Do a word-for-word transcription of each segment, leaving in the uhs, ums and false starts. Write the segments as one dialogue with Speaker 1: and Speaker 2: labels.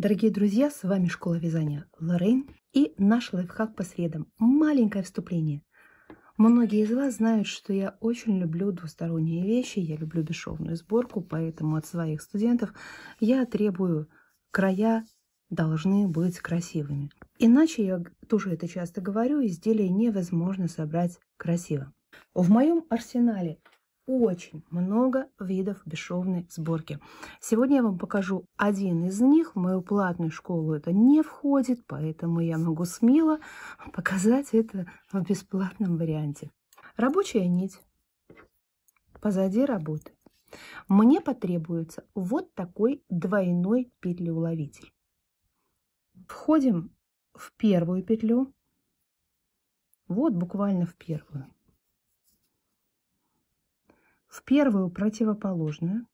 Speaker 1: Дорогие друзья, с вами Школа вязания Лоррейн и наш лайфхак по средам. Маленькое вступление. Многие из вас знают, что я очень люблю двусторонние вещи, я люблю бесшовную сборку, поэтому от своих студентов я требую, края должны быть красивыми. Иначе, я тоже это часто говорю, изделие невозможно собрать красиво. В моем арсенале очень много видов бесшовной сборки. Сегодня я вам покажу один из них. В мою платную школу это не входит, поэтому я могу смело показать это в бесплатном варианте. Рабочая нить позади работы. Мне потребуется вот такой двойной петлеуловитель. Входим в первую петлю, вот буквально в первую. В первую противоположную,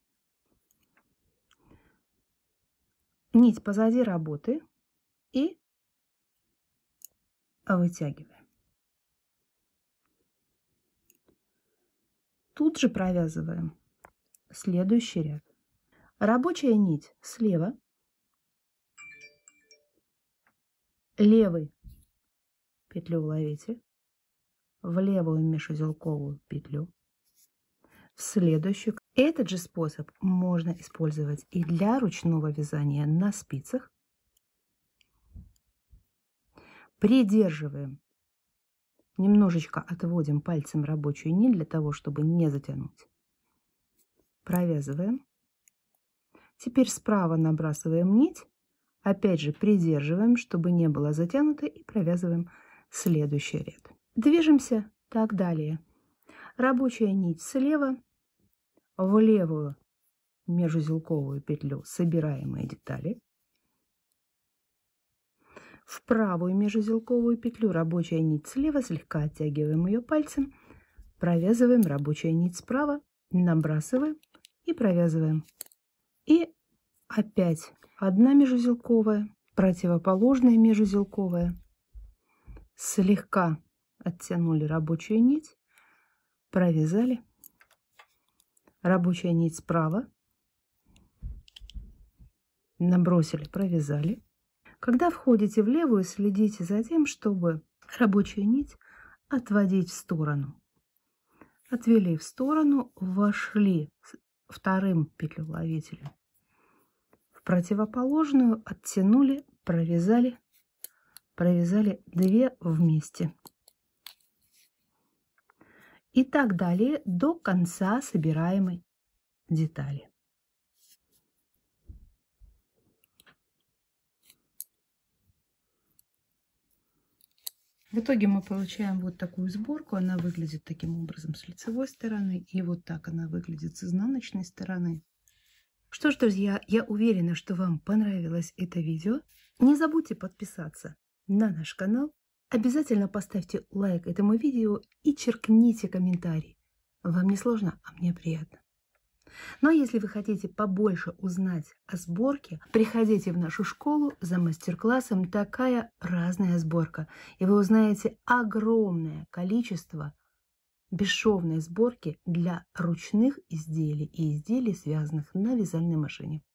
Speaker 1: нить позади работы и вытягиваем. Тут же провязываем следующий ряд. Рабочая нить слева, левый петлеуловитель в левую межузелковую петлю. В следующую. Этот же способ можно использовать и для ручного вязания на спицах. Придерживаем, немножечко отводим пальцем рабочую нить для того, чтобы не затянуть. Провязываем. Теперь справа набрасываем нить, опять же придерживаем, чтобы не было затянуто, и провязываем следующий ряд. Движемся так далее. Рабочая нить слева, в левую межузелковую петлю собираемые детали, в правую межузелковую петлю рабочая нить слева, слегка оттягиваем ее пальцем, провязываем рабочая нить справа, набрасываем и провязываем. И опять одна межузелковая, противоположная межузелковая, слегка оттянули рабочую нить, провязали. Рабочая нить справа, набросили, провязали. Когда входите в левую, следите за тем, чтобы рабочую нить отводить в сторону. Отвели в сторону, вошли вторым петлеуловителем в противоположную, оттянули, провязали, провязали две вместе. И так далее до конца собираемой детали. В итоге мы получаем вот такую сборку. Она выглядит таким образом с лицевой стороны, и вот так она выглядит с изнаночной стороны. Что ж, друзья, я уверена, что вам понравилось это видео. Не забудьте подписаться на наш канал. Обязательно поставьте лайк этому видео и черкните комментарий. Вам не сложно, а мне приятно. Ну а если вы хотите побольше узнать о сборке, приходите в нашу школу за мастер-классом «Такая разная сборка». И вы узнаете огромное количество бесшовной сборки для ручных изделий и изделий, связанных на вязальной машине.